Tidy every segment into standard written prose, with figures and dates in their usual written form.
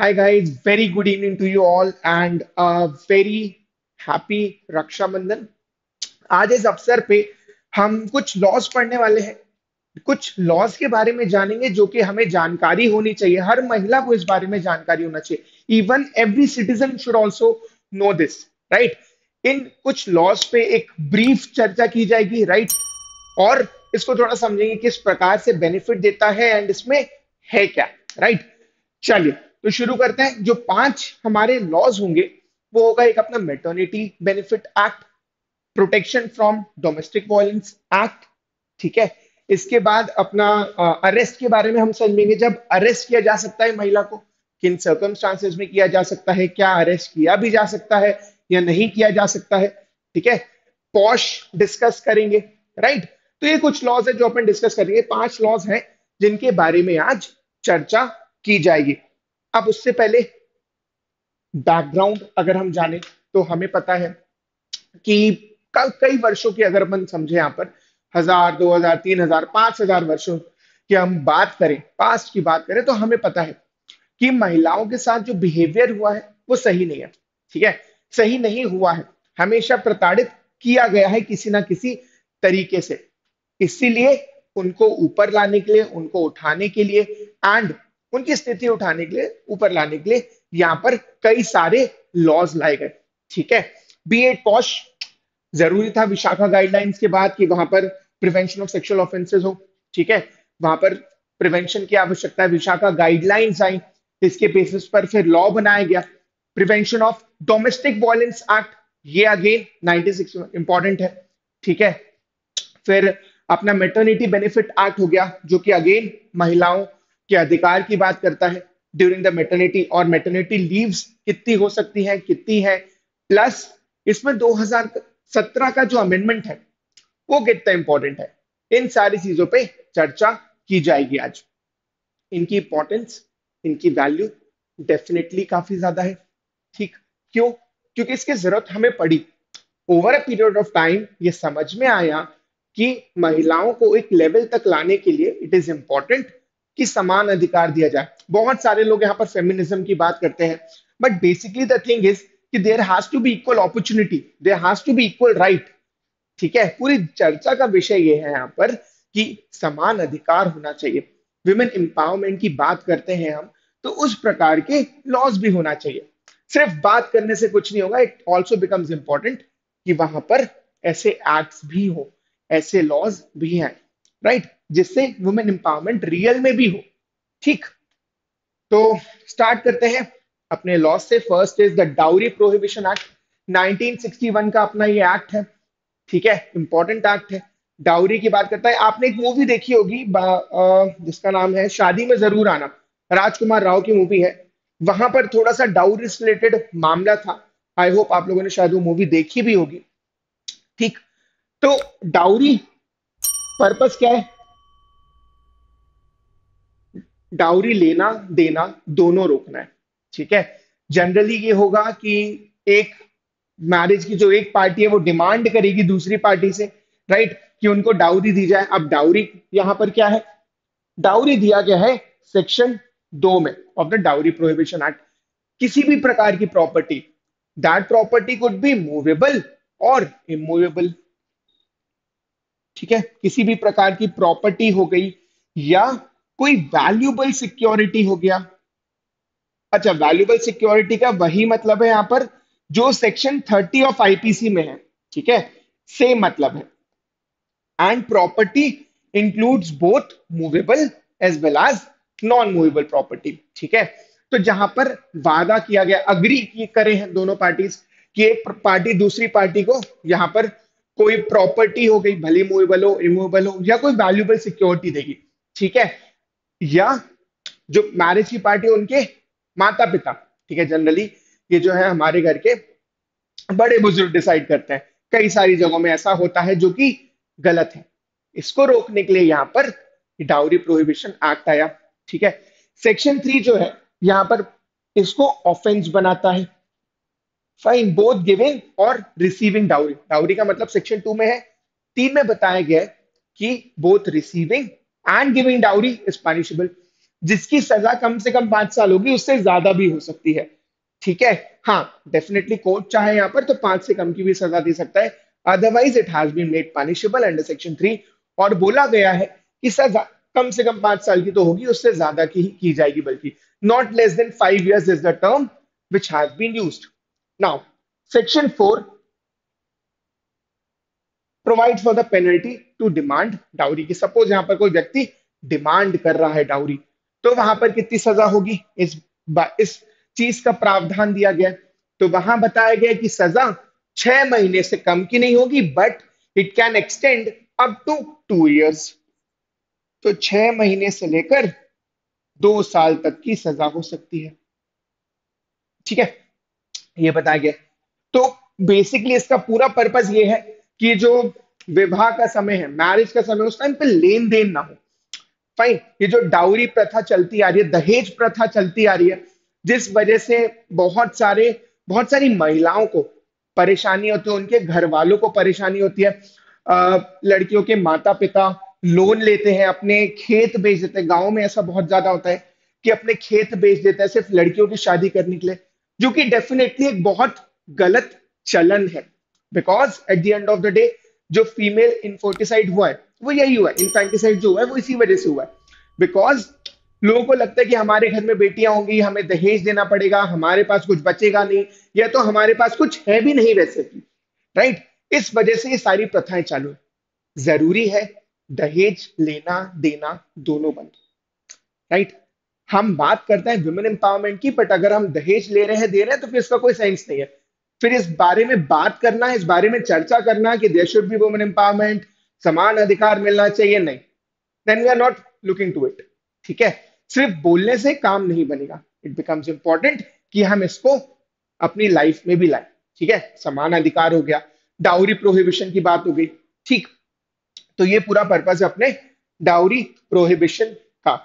Hi guys, very good evening to you all and a very happy Rakshabandhan. आज इस अवसर पे हम कुछ लॉज पढ़ने वाले हैं, कुछ लॉज के बारे में जानेंगे जो कि हमें जानकारी होनी चाहिए। हर महिला को इस बारे में जानकारी होना चाहिए। Even every citizen should also know this, right. इन कुछ लॉज पे एक ब्रीफ चर्चा की जाएगी, राइट, और इसको थोड़ा समझेंगे किस प्रकार से बेनिफिट देता है एंड इसमें है क्या, राइट। चलिए तो शुरू करते हैं। जो पांच हमारे लॉज होंगे वो होगा, एक अपना maternity benefit act, protection from domestic violence act, ठीक है। इसके बाद अपना अरेस्ट के बारे में हम समझेंगे, जब अरेस्ट किया जा सकता है महिला को, किन सर्कमस्टांसेस में किया जा सकता है, क्या अरेस्ट किया भी जा सकता है या नहीं किया जा सकता है, ठीक है। पॉश डिस्कस करेंगे, राइट। तो ये कुछ लॉज है जो अपन डिस्कस करेंगे। पांच लॉज हैं जिनके बारे में आज चर्चा की जाएगी। अब उससे पहले बैकग्राउंड अगर हम जाने तो हमें पता है कि कई वर्षों की अगर अपन समझे, यहाँ पर 1000, 2000, 3000, 5000 वर्षों की हम बात करें, पास्ट की बात करें, तो हमें पता है कि महिलाओं के साथ जो बिहेवियर हुआ है वो सही नहीं है, ठीक है। सही नहीं हुआ है, हमेशा प्रताड़ित किया गया है किसी ना किसी तरीके से। इसीलिए उनको ऊपर लाने के लिए, उनको उठाने के लिए एंड उनकी स्थिति उठाने के लिए, ऊपर लाने के लिए यहाँ पर कई सारे लॉज लाए गए, ठीक है। बी एट पॉश जरूरी था विशाखा गाइडलाइंस के बाद कि वहां पर प्रिवेंशन ऑफ सेक्सुअल ऑफेंसेस हो, ठीक है। वहां पर प्रिवेंशन की आवश्यकता है, विशाखा गाइडलाइंस आई, इसके बेसिस पर फिर लॉ बनाया गया prevention of domestic violence act. ये अगेन 96 इंपॉर्टेंट है, ठीक है। फिर अपना मेटर्निटी बेनिफिट एक्ट हो गया जो कि अगेन महिलाओं के अधिकार की बात करता है ड्यूरिंग द मेटर्निटी, और मेटर्निटी लीव्स कितनी हो सकती है, कितनी है, प्लस इसमें 2017 का जो अमेंडमेंट है वो कितना इंपॉर्टेंट है। इन सारी चीजों पे चर्चा की जाएगी आज। इनकी इंपॉर्टेंस, इनकी वैल्यू डेफिनेटली काफी ज्यादा है, ठीक। क्यों? क्योंकि इसकी जरूरत हमें पड़ी। Over a period of time ये समझ में आया कि महिलाओं को एक लेवल तक लाने के लिए इट इज इंपॉर्टेंट कि समान अधिकार दिया जाए। बहुत सारे लोग यहाँ पर फेमिनिज्म की बात करते हैं, but basically the thing is कि there has to be equal opportunity, there has to be equal right, ठीक है। पूरी चर्चा का विषय ये है यहाँ पर कि समान अधिकार होना चाहिए। विमेन एम्पावरमेंट की बात करते हैं हम, तो उस प्रकार के लॉज भी होना चाहिए। सिर्फ बात करने से कुछ नहीं होगा, इट ऑल्सो बिकम्स इंपॉर्टेंट कि वहां पर ऐसे एक्ट्स भी हो, ऐसे लॉज भी हैं, राइट, जिससे वुमेन एम्पावरमेंट रियल में भी हो, ठीक। तो स्टार्ट करते हैं अपने लॉज से। First is the dowry prohibition act, 1961 का अपना ये एक्ट है, ठीक है। इंपॉर्टेंट एक्ट है, डाउरी की बात करता है। आपने एक मूवी देखी होगी जिसका नाम है शादी में जरूर आना, राजकुमार राव की मूवी है। वहां पर थोड़ा सा डाउरी से रिलेटेड मामला था। आई होप आप लोगों ने शायद वो मूवी देखी भी होगी, ठीक। तो डाउरी पर्पस क्या है? डाउरी लेना देना दोनों रोकना है, ठीक है। जनरली ये होगा कि एक मैरिज की जो एक पार्टी है वो डिमांड करेगी दूसरी पार्टी से, राइट, कि उनको डाउरी दी जाए। अब डाउरी यहां पर क्या है? डाउरी दिया गया है सेक्शन 2 में of the dowry prohibition act. किसी भी प्रकार की property, that property could be movable और इमूवेबल, ठीक है। किसी भी प्रकार की प्रॉपर्टी हो गई या कोई वैल्यूबल सिक्योरिटी हो गया। अच्छा, वैल्यूबल सिक्योरिटी का वही मतलब है यहां पर जो सेक्शन 30 ऑफ आईपीसी में है, ठीक है, सेम मतलब है। And property includes both movable as well as non movable property, ठीक है। तो जहां पर वादा किया गया, अग्री करे हैं दोनों पार्टीज कि एक पार्टी दूसरी पार्टी को यहां पर कोई प्रॉपर्टी हो गई, भले मूवेबल हो, इमूवेबल हो, या कोई वैल्यूबल सिक्योरिटी देगी, ठीक है। या जो मैरिज की पार्टी उनके माता पिता, ठीक है। जनरली ये जो है हमारे घर के बड़े बुजुर्ग डिसाइड करते हैं। कई सारी जगहों में ऐसा होता है जो कि गलत है। इसको रोकने के लिए यहाँ पर डाउरी प्रोहिबिशन एक्ट आया, ठीक है। सेक्शन 3 जो है यहाँ पर इसको ऑफेंस बनाता है। फाइन बोथ गिविंग और रिसीविंग डाउरी। डाउरी का मतलब सेक्शन 2 में है, 3 में बताया गया है कि both receiving and giving dowry is punishable. जिसकी सजा कम से कम 5 साल होगी, उससे ज्यादा भी हो सकती है। ठीक है। हाँ, डेफिनेटली कोर्ट चाहे यहाँ पर तो 5 से कम की भी सजा दे सकता है। Otherwise it has been made punishable under section 3। और बोला गया है कि सजा कम से कम 5 साल की तो होगी, उससे ज्यादा की जाएगी, बल्कि not less than 5 years is the term which has been used. Now section 4 provide for the penalty to demand dowry की। सपोज यहां पर कोई व्यक्ति डिमांड कर रहा है डाउरी, तो वहां पर कितनी सजा होगी, इस चीज का प्रावधान दिया गया है। तो वहां बताया गया कि सजा 6 महीने से कम की नहीं होगी, but it can extend up to 2 years। तो 6 महीने से लेकर 2 साल तक की सजा हो सकती है। ठीक है, ये बताया गया। तो बेसिकली इसका पूरा पर्पस ये है कि जो विवाह का समय है, मैरिज का समय, उस टाइम पे लेन देन ना हो। फाइन। ये जो डाउरी प्रथा चलती आ रही है, दहेज प्रथा चलती आ रही है, जिस वजह से बहुत सारी महिलाओं को परेशानी होती है, उनके घर वालों को परेशानी होती है। लड़कियों के माता पिता लोन लेते हैं, अपने खेत बेच देते हैं। गांव में ऐसा बहुत ज्यादा होता है कि अपने खेत बेच देता है सिर्फ लड़कियों की शादी करने के लिए, जो कि डेफिनेटली एक बहुत गलत चलन है। Because at the end of the day जो फीमेल इनफोर्टिसाइड हुआ है वो यही हुआ है, इनफेंटिसाइड जो हुआ है वो इसी वजह से हुआ है। बिकॉज लोगों को लगता है कि हमारे घर में बेटियां होंगी, हमें दहेज देना पड़ेगा, हमारे पास कुछ बचेगा नहीं, या तो हमारे पास कुछ है भी नहीं वैसे भी। राइट। इस वजह से ये सारी प्रथाएं चालू है। जरूरी है दहेज लेना देना दोनों बंद। राइट। हम बात करते हैं वुमेन एम्पावरमेंट की, बट अगर हम दहेज ले रहे हैं दे रहे हैं तो फिर इसका कोई सेंस नहीं है। फिर इस बारे में बात करना, इस बारे में चर्चा करना कि there should be women empowerment, समान अधिकार मिलना चाहिए, नहीं, then we are not looking to it. ठीक है। सिर्फ बोलने से काम नहीं बनेगा, इट बिकम्स इंपॉर्टेंट कि हम इसको अपनी लाइफ में भी लाएं। ठीक है। समान अधिकार हो गया, डाउरी प्रोहिबिशन की बात हो गई। ठीक। तो ये पूरा पर्पज है अपने डाउरी प्रोहिबिशन का।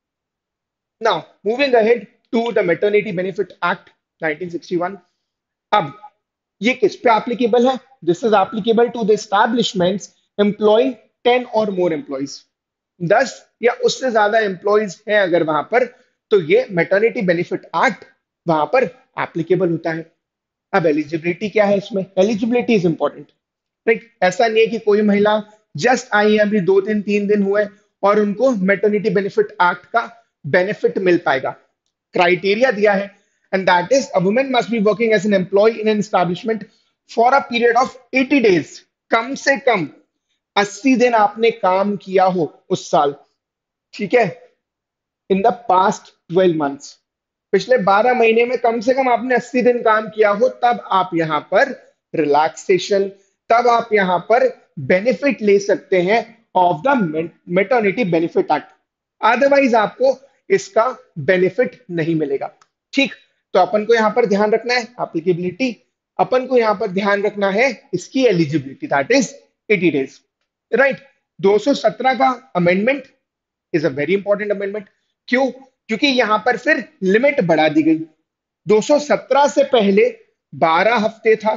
Now moving ahead to the maternity benefit act 1961। अब ये किस पे एप्लीकेबल है? This is applicable to the establishments employing 10 or more employees. 10 या उससे ज्यादा एम्प्लॉइज हैं अगर वहां पर, तो ये मैटरनिटी बेनिफिट एक्ट वहां पर एप्लीकेबल होता है। अब एलिजिबिलिटी क्या है इसमें? Eligibility is important. राइट। ऐसा नहीं है कि कोई महिला जस्ट आई है, अभी 2 दिन 3 दिन हुए और उनको मैटरनिटी बेनिफिट एक्ट का बेनिफिट मिल पाएगा। क्राइटेरिया दिया है, and that is a woman must be working as an employee in an establishment for a period of 80 days। कम से कम 80 दिन आपने काम किया हो उस साल। ठीक है। इन द पास्ट 12 months, पिछले 12 महीने में कम से कम आपने 80 दिन काम किया हो, तब आप यहां पर रिलैक्सेशन, तब आप यहां पर बेनिफिट ले सकते हैं of the maternity benefit act. Otherwise आपको इसका बेनिफिट नहीं मिलेगा। ठीक। तो अपन को यहां पर ध्यान रखना है एप्लीकेबिलिटी, अपन को यहां पर ध्यान रखना है इसकी eligibility, that is 80 days। Right. 217 का amendment is a very important amendment. क्यों? क्योंकि यहां पर फिर लिमिट बढ़ा दी गई। 217 से पहले 12 हफ्ते था,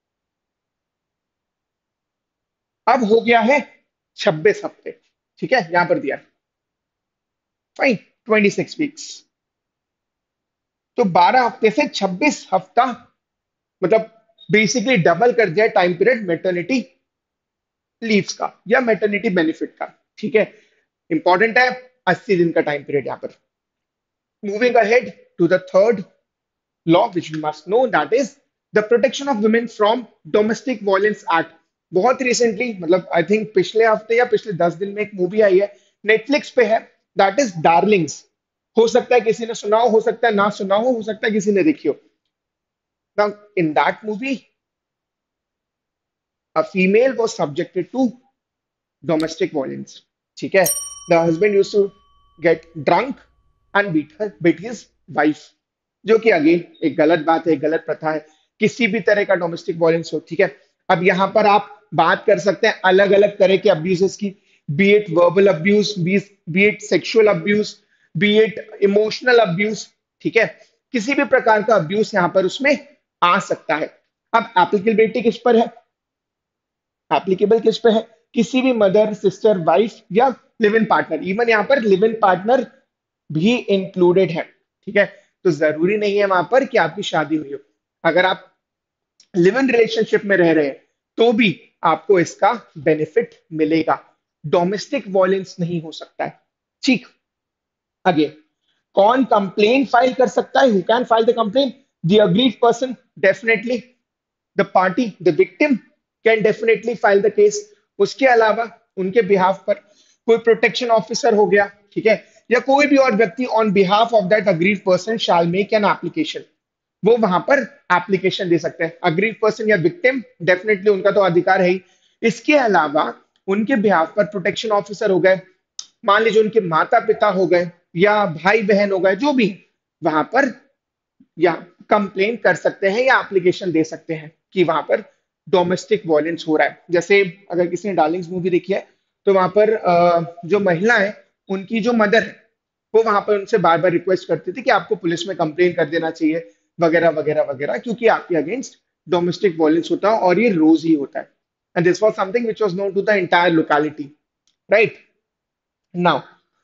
अब हो गया है 26 हफ्ते। ठीक है, यहां पर दिया फाइन 26 वीक्स। तो 12 हफ्ते से 26 हफ्ता, मतलब बेसिकली डबल कर दिया टाइम पीरियड मेटर्निटी लीव्स का या मेटर्निटी बेनिफिट का। ठीक है। इंपॉर्टेंट है 80 दिन का टाइम पीरियड यहां पर। Moving ahead to the third law which we must know, that is the protection of women from domestic violence act। बहुत रिसेंटली, मतलब आई थिंक पिछले हफ्ते या पिछले 10 दिन में एक मूवी आई है, नेटफ्लिक्स पे है, दैट इज डार्लिंग्स। हो सकता है किसी ने सुना हो सकता है ना सुना हो सकता है किसी ने देखी हो। Now in that movie a female was subjected to domestic violence। ठीक है। The husband used to get drunk and beat his wife, जो कि अगेन एक गलत बात है, एक गलत प्रथा है, किसी भी तरह का डोमेस्टिक वायलेंस हो। ठीक है। अब यहां पर आप बात कर सकते हैं अलग अलग तरह के अब्यूजेस की, be it verbal abuse, be it sexual abuse, be it emotional abuse. ठीक है। किसी भी प्रकार का अब्यूज यहां पर उसमें आ सकता है। अब एप्लीकेबिलिटी किस पर है? एप्लीकेबल किस पे है? किसी भी मदर सिस्टर वाइफ या लिव इन पार्टनर। इवन यहां पर लिव इन पार्टनर भी इंक्लूडेड है। ठीक है, तो जरूरी नहीं है वहां पर कि आपकी शादी हुई हो। अगर आप लिव इन रिलेशनशिप में रह रहे हैं तो भी आपको इसका बेनिफिट मिलेगा। डोमेस्टिक वायलेंस नहीं हो सकता है। ठीक, अगेन, कौन कंप्लेन फाइल कर सकता है? Who can file the complaint? The aggrieved person, definitely. The party, the victim can definitely file the case. उसके अलावा उनके बिहाफ पर कोई प्रोटेक्शन ऑफिसर हो गया, ठीक है, या कोई भी और व्यक्ति on behalf of that aggrieved person shall make an application, वो वहां पर एप्लीकेशन दे सकते हैं। अग्रीड पर्सन या विक्टिम, डेफिनेटली उनका तो अधिकार है ही। इसके अलावा उनके बिहाफ पर प्रोटेक्शन ऑफिसर हो गए, मान लीजिए उनके माता पिता हो गए या भाई बहन हो गए, जो भी, वहां पर या कंप्लेन कर सकते हैं या एप्लीकेशन दे सकते हैं कि वहां पर डोमेस्टिक वायलेंस हो रहा है। जैसे अगर किसी ने डार्लिंग्स मूवी देखी है तो वहां पर जो महिला है, उनकी जो मदर है, वो वहां पर उनसे बार बार रिक्वेस्ट करती थी कि आपको पुलिस में कंप्लेन कर देना चाहिए, वगैरह वगैरह वगैरह, क्योंकि आपके अगेंस्ट डोमेस्टिक वायलेंस होता है और ये रोज ही होता है। And this was something which was known to the entire locality, right. Now,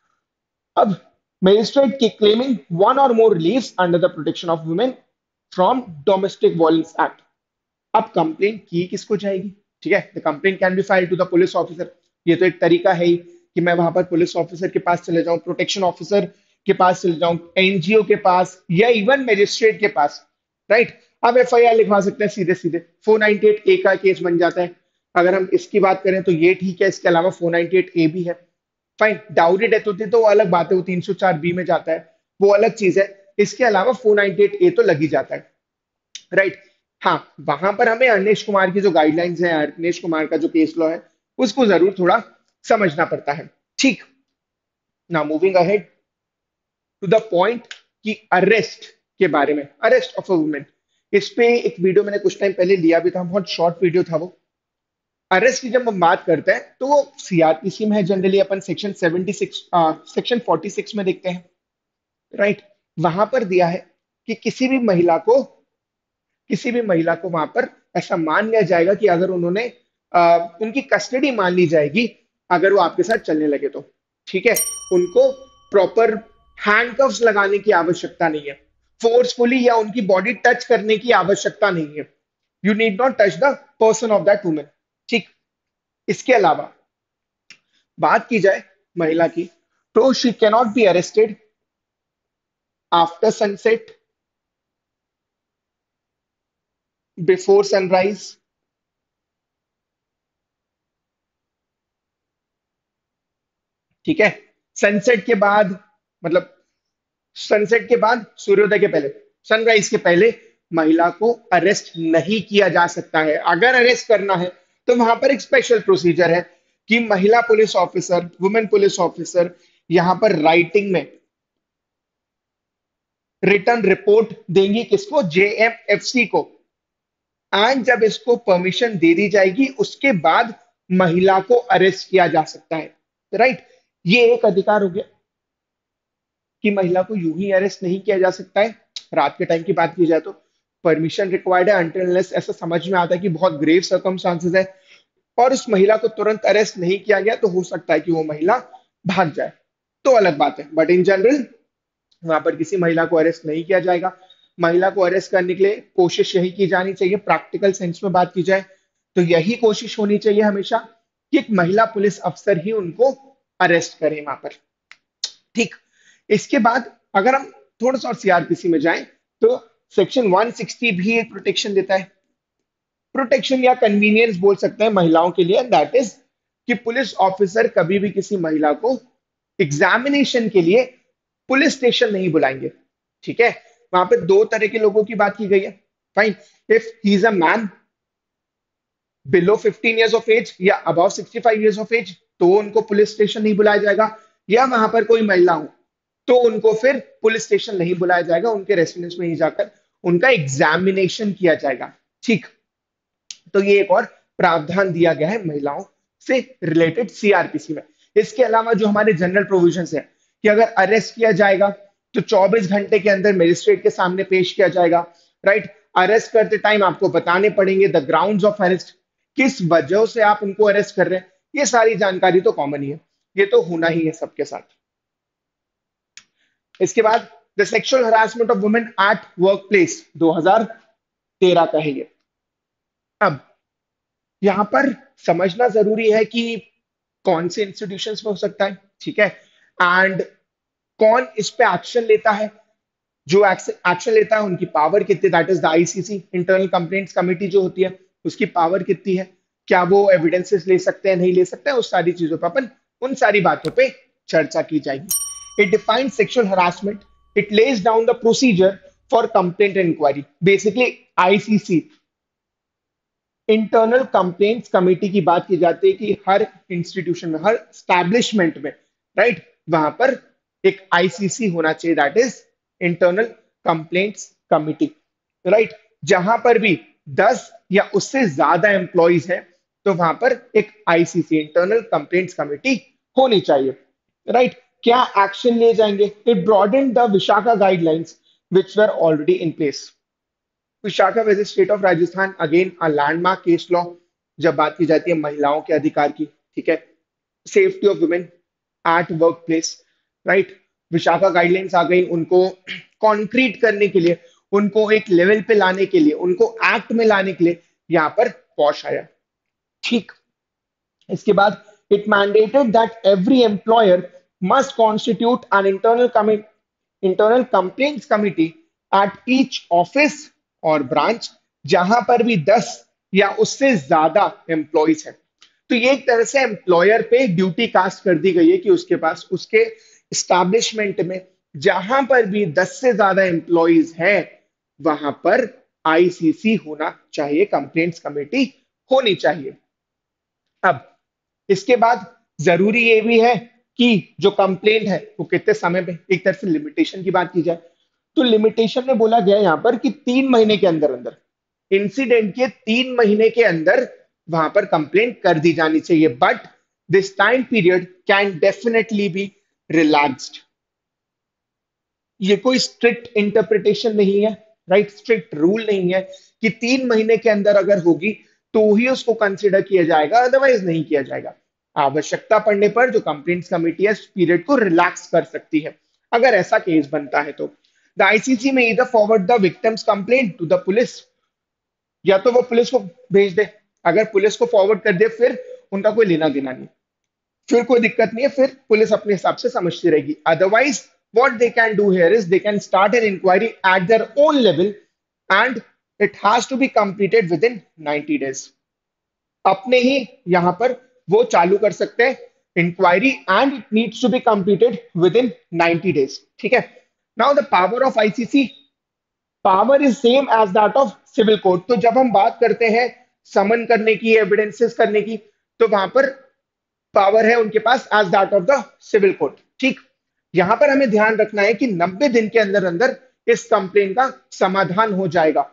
अब मजिस्ट्रेट की क्लेमिंग वन और more reliefs under the protection of women from domestic violence act. अब कंप्लेन की किसको जाएगी? ठीक है, the complaint can be filed to the police officer. ये तो एक तरीका है ही कि मैं वहां पर पुलिस ऑफिसर के पास चले जाऊं, प्रोटेक्शन ऑफिसर के पास चले जाऊं, एनजीओ के पास, या इवन मजिस्ट्रेट के पास, राइट। अब एफआईआर लिखवा सकते हैं सीधे सीधे, 498 ए का केस बन जाता है। अगर हम इसकी बात करें तो ये ठीक है, इसके अलावा 498 ए भी है। फाइन, डाउरी डेथ होती है तो वो अलग बात है, वो 304 बी में जाता है, वो अलग चीज है। इसके अलावा 498 ए तो लग ही जाता है, राइट। हाँ, वहां पर हमें अनिश कुमार की जो गाइडलाइंस है, अनिश कुमार का जो केस लॉ है, उसको जरूर थोड़ा समझना पड़ता है। ठीक, ना moving ahead to the point कि अरेस्ट के बारे में, अरेस्ट ऑफ अ वुमेन, इस पे एक वीडियो मैंने कुछ टाइम पहले लिया भी था, बहुत शॉर्ट वीडियो था वो। अरेस्ट की जब हम बात करते हैं तो वो सीआरपीसी में है, जनरली अपन सेक्शन 76, सेक्शन 46 में देखते हैं, राइट। वहां पर दिया है कि किसी भी महिला को वहां पर ऐसा मान लिया जाएगा कि अगर उन्होंने उनकी कस्टडी मान ली जाएगी अगर वो आपके साथ चलने लगे तो, ठीक है। उनको प्रॉपर हैंडकफ्स लगाने की आवश्यकता नहीं है, फोर्सफुली या उनकी बॉडी टच करने की आवश्यकता नहीं है। You need not touch the person of that women. ठीक, इसके अलावा बात की जाए महिला की, तो she cannot be arrested after sunset, before sunrise, ठीक है, सनसेट के बाद, मतलब सनसेट के बाद, सूर्योदय के पहले, सनराइज के पहले महिला को अरेस्ट नहीं किया जा सकता है। अगर अरेस्ट करना है तो वहां पर एक स्पेशल प्रोसीजर है कि महिला police officer, women police officer, यहां पर राइटिंग में रिटर्न रिपोर्ट देंगी, किसको? जेएमएफसी को। एंड जब इसको परमिशन दे दी जाएगी उसके बाद महिला को अरेस्ट किया जा सकता है, राइट। ये एक अधिकार हो गया कि महिला को यूं ही अरेस्ट नहीं किया जा सकता है। रात के टाइम की बात की जाए तो परमिशन रिक्वायर्ड है, अनटिल अनलेस ऐसा समझ में आता है कि बहुत ग्रेव सर्कमस्टांसेस है और उस महिला को तुरंत अरेस्ट नहीं किया गया, तो हो सकता है कि वो महिला भाग जाए, तो अलग बात है। बट इन जनरल वहां पर किसी महिला को अरेस्ट नहीं किया जाएगा। महिला को अरेस्ट करने के लिए कोशिश यही की जानी चाहिए, प्रैक्टिकल सेंस में बात की जाए तो यही कोशिश होनी चाहिए हमेशा कि एक महिला पुलिस अफसर ही उनको अरेस्ट करे वहां पर। ठीक, इसके बाद अगर हम थोड़ा सा और सीआरपीसी में जाएं तो सेक्शन 160 भी एक प्रोटेक्शन देता है, प्रोटेक्शन या कन्वीनियंस बोल सकते हैं महिलाओं के लिए, दैट इज कि पुलिस ऑफिसर कभी भी किसी महिला को एग्जामिनेशन के लिए पुलिस स्टेशन नहीं बुलाएंगे, ठीक है। वहां पे दो तरह के लोगों की बात की गई है। Fine, if he is a man below 15 years of age या अबव 65 ईयर्स ऑफ एज तो उनको पुलिस स्टेशन नहीं बुलाया जाएगा, या वहां पर कोई महिला हो तो उनको फिर पुलिस स्टेशन नहीं बुलाया जाएगा, उनके रेसिडेंस में ही जाकर उनका एग्जामिनेशन किया जाएगा। ठीक, तो ये एक और प्रावधान दिया गया है महिलाओं से रिलेटेड सीआरपीसी में। इसके अलावा जो हमारे जनरल प्रोविजंस है कि अगर अरेस्ट किया जाएगा तो 24 घंटे के अंदर मजिस्ट्रेट के सामने पेश किया जाएगा, राइट। अरेस्ट करते टाइम आपको बताने पड़ेंगे द ग्राउंड्स ऑफ अरेस्ट, किस वजह से आप उनको अरेस्ट कर रहे हैं। ये सारी जानकारी तो कॉमन ही है, ये तो होना ही है सबके साथ। इसके बाद the sexual harassment of women at work place 2013 का है ये। अब यहाँ पर समझना जरूरी है कि कौन से इंस्टीट्यूशंस में हो सकता है, ठीक है, एंड कौन इस पे एक्शन लेता है। जो एक्शन लेता है उनकी पावर कितनी, that is the ICC internal complaints committee जो होती है, उसकी पावर कितनी है, क्या वो एविडेंसेस ले सकते हैं नहीं ले सकते हैं, उस सारी चीजों पर अपन उन सारी बातों पे चर्चा की जाएगी। It defines sexual harassment, it lays down the procedure for complaint and inquiry. Basically ICC internal complaints committee की बात की जाती है कि हर इंस्टीट्यूशन में, हर स्टैब्लिशमेंट में, राइट, वहां पर एक आईसीसी होना चाहिए, that is internal complaints committee, right. जहां पर भी 10 या उससे ज्यादा एम्प्लॉइज हैं तो वहां पर एक आईसीसी इंटरनल कंप्लेंट्स कमिटी होनी चाहिए, राइट। क्या एक्शन लिए जाएंगे? It broaden the Vishakha guidelines which were already in place. Vishakha versus state of Rajasthan, again a landmark case law, जब बात की जाती है महिलाओं के अधिकार की, ठीक है, safety of women at work place, right. Vishakha guidelines आ गई, उनको कॉन्क्रीट करने के लिए, उनको एक लेवल पे लाने के लिए, उनको एक्ट में लाने के लिए यहाँ पर पॉश आया, ठीक। इसके बाद it mandated that every employer must constitute an internal complaints committee at each office और ब्रांच जहां पर भी 10 या उससे ज्यादा एम्प्लॉइज हैं। तो ये एक तरह से एम्प्लॉयर पे ड्यूटी कास्ट कर दी गई है कि उसके पास, उसके एस्टैब्लिशमेंट में जहां पर भी 10 से ज्यादा एम्प्लॉइज हैं वहां पर आईसीसी होना चाहिए, कंप्लेंट्स कमेटी होनी चाहिए। अब इसके बाद जरूरी ये भी है कि जो कंप्लेंट है वो कितने समय में, एक तरह से लिमिटेशन की बात की जाए तो लिमिटेशन में बोला गया यहां पर कि 3 महीने के अंदर अंदर, इंसिडेंट के 3 महीने के अंदर वहां पर कंप्लेंट कर दी जानी चाहिए, but this time period can definitely be relaxed. ये कोई स्ट्रिक्ट इंटरप्रिटेशन नहीं है, राइट, स्ट्रिक्ट रूल नहीं है कि 3 महीने के अंदर अगर होगी तो ही उसको कंसिडर किया जाएगा, अदरवाइज नहीं किया जाएगा। आवश्यकता पड़ने पर जो कंप्लेंट्स कमेटी है इस पीरियड को रिलैक्स कर सकती है अगर ऐसा केस बनता है तो। द आईसीसी में इधर forward the victim's complaint to the police, या तो वो पुलिस को भेज दे, अगर पुलिस को फॉरवर्ड कर दे फिर उनका कोई लेना देना नहीं, फिर कोई दिक्कत नहीं है, फिर पुलिस अपने हिसाब से समझती रहेगी। Otherwise what they can do here is they can start an inquiry at their own level and it has to be completed within 90 days। अपने ही यहां पर वो चालू कर सकते हैं inquiry and it needs to be completed within 90 days, ठीक है। Now the power of ICC, power is same as that of civil court. तो जब हम बात करते हैं समन करने की, एविडेंसेस करने की, तो वहां पर पावर है उनके पास as that of the civil court, ठीक। यहां पर हमें ध्यान रखना है कि 90 दिन के अंदर अंदर इस कंप्लेन का समाधान हो जाएगा,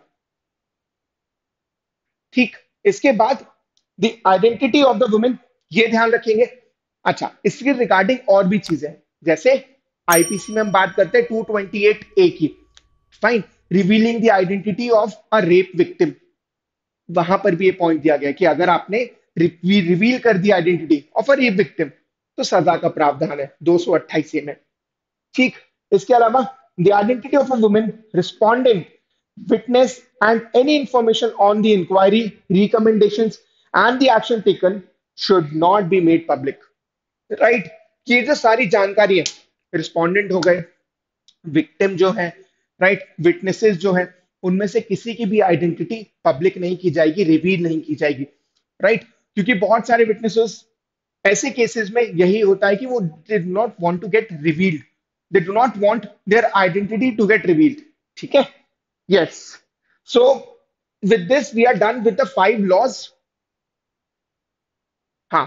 ठीक। इसके बाद the identity of the women, ये ध्यान रखेंगे। अच्छा, इसके रिगार्डिंग और भी चीजें हैं, जैसे आईपीसी में हम बात करते हैं 228 ए की, fine, revealing the identity of a rape victim. वहां पर भी ये पॉइंट दिया गया कि अगर आपने रिवील कर दी identity of a rape victim तो सजा का प्रावधान है 228 ए में, ठीक। इसके अलावा the identity of a women respondent witness and any information on the inquiry recommendations and the action taken should not be made public, right। ये जो सारी जानकारी है, रिस्पोंडेंट हो गए, विक्टिम जो है, राइट, विटनेसेस जो है, उनमें से किसी की भी आइडेंटिटी पब्लिक नहीं की जाएगी, रिवील नहीं की जाएगी, राइट। क्योंकि बहुत सारे विटनेसेस ऐसे केसेस में यही होता है कि वो they do not want to get revealed, they do not want their identity to get revealed, ठीक है। Yes. So with this, we are done with the 5 laws. हाँ,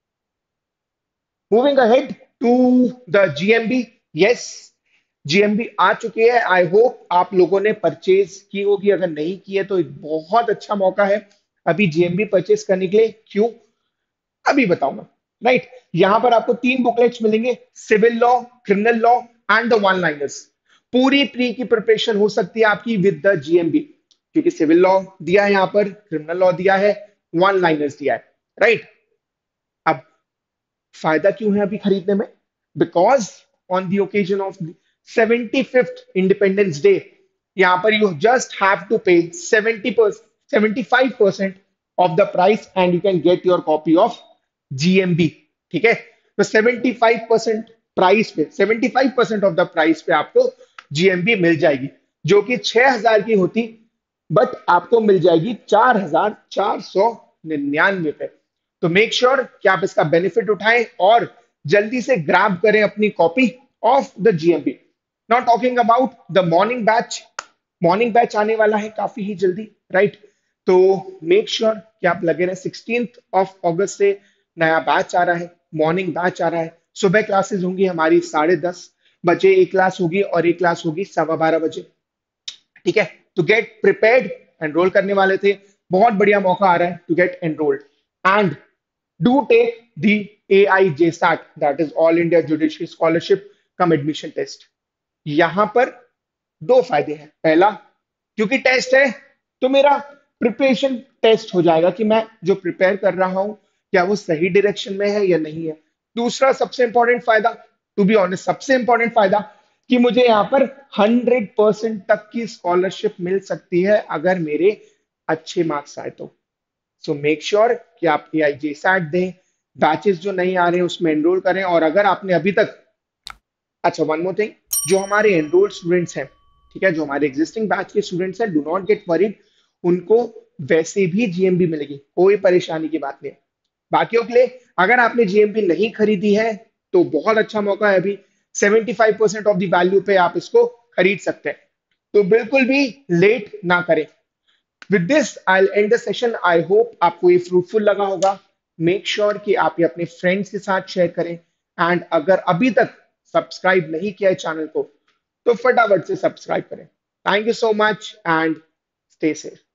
moving ahead to the GMB. Yes, GMB आ चुकी है। I hope आप लोगों ने purchase की होगी, अगर नहीं की है तो एक बहुत अच्छा मौका है अभी जीएमबी परचेज करने के लिए। क्यों, अभी बताऊंगा, राइट। यहां पर आपको 3 बुकलेट्स मिलेंगे, civil law, criminal law and the one liners. पूरी प्री की प्रिपरेशन हो सकती है आपकी विद द जीएमबी, क्योंकि सिविल लॉ दिया है, यहां पर क्रिमिनल लॉ दिया है, वन लाइनर्स दिया है, राइट। अब फायदा क्यों है अभी खरीदने में? Because on the occasion of 75th independence day, यहाँ पर you just have to pay 75% of the price and you can get your copy of GMB. ठीक है, तो 75% प्राइस पे, 75% ऑफ द प्राइस पे आपको जीएमबी मिल जाएगी, जो कि 6,000 की होती, बट आपको मिल जाएगी 4,499 पे। तो मेक श्योर कि आप इसका बेनिफिट उठाएं और जल्दी से ग्रैब करें अपनी copy of the GMB. Not talking about the morning batch, morning batch आने वाला है काफी ही जल्दी, राइट? तो मेक श्योर कि आप लगे रहे। 16 से नया बैच आ रहा है, मॉर्निंग बैच आ रहा है। सुबह क्लासेस होंगी हमारी 10:30 बजे, एक क्लास होगी और एक क्लास होगी 12:15 बजे। ठीक है, तो गेट प्रिपेयर्ड। एनरोल करने वाले थे, बहुत बढ़िया मौका आ रहा है to get enrolled and do take the AIJSAT, that is all India judiciary scholarship cum admission test. यहां पर दो फायदे हैं। पहला, क्योंकि टेस्ट है तो मेरा प्रिपरेशन टेस्ट हो जाएगा कि मैं जो प्रिपेयर कर रहा हूं क्या वो सही डायरेक्शन में है या नहीं है। दूसरा सबसे इंपॉर्टेंट फायदा, टू बी ऑनेस्ट सबसे इंपॉर्टेंट फायदा, कि मुझे यहाँ पर 100% तक की स्कॉलरशिप मिल सकती है अगर मेरे अच्छे मार्क्स आए तो। सो मेक श्योर कि आप AIJSAT दें, बैचेस जो नहीं आ रहे हैं उसमें एनरोल करें। और अगर आपने अभी तक, अच्छा वन मोर थिंग, जो हमारे एनरोल्ड स्टूडेंट्स हैं, ठीक है, जो हमारे एग्जिस्टिंग बैच के स्टूडेंट्स हैं, डू नॉट गेट वरीड, उनको वैसे भी जीएमबी मिलेगी, कोई परेशानी की बात नहीं है। बाकियों के लिए, अगर आपने जीएमबी नहीं खरीदी है तो बहुत अच्छा मौका है अभी, 75% ऑफ द वैल्यू पे आप इसको खरीद सकते हैं, तो बिल्कुल भी लेट ना करें। With this I end the session. I hope आपको ये फ्रूटफुल लगा होगा। मेक श्योर कि आप ये अपने फ्रेंड्स के साथ शेयर करें एंड अगर अभी तक सब्सक्राइब नहीं किया है चैनल को तो फटाफट से सब्सक्राइब करें। Thank you so much and stay safe.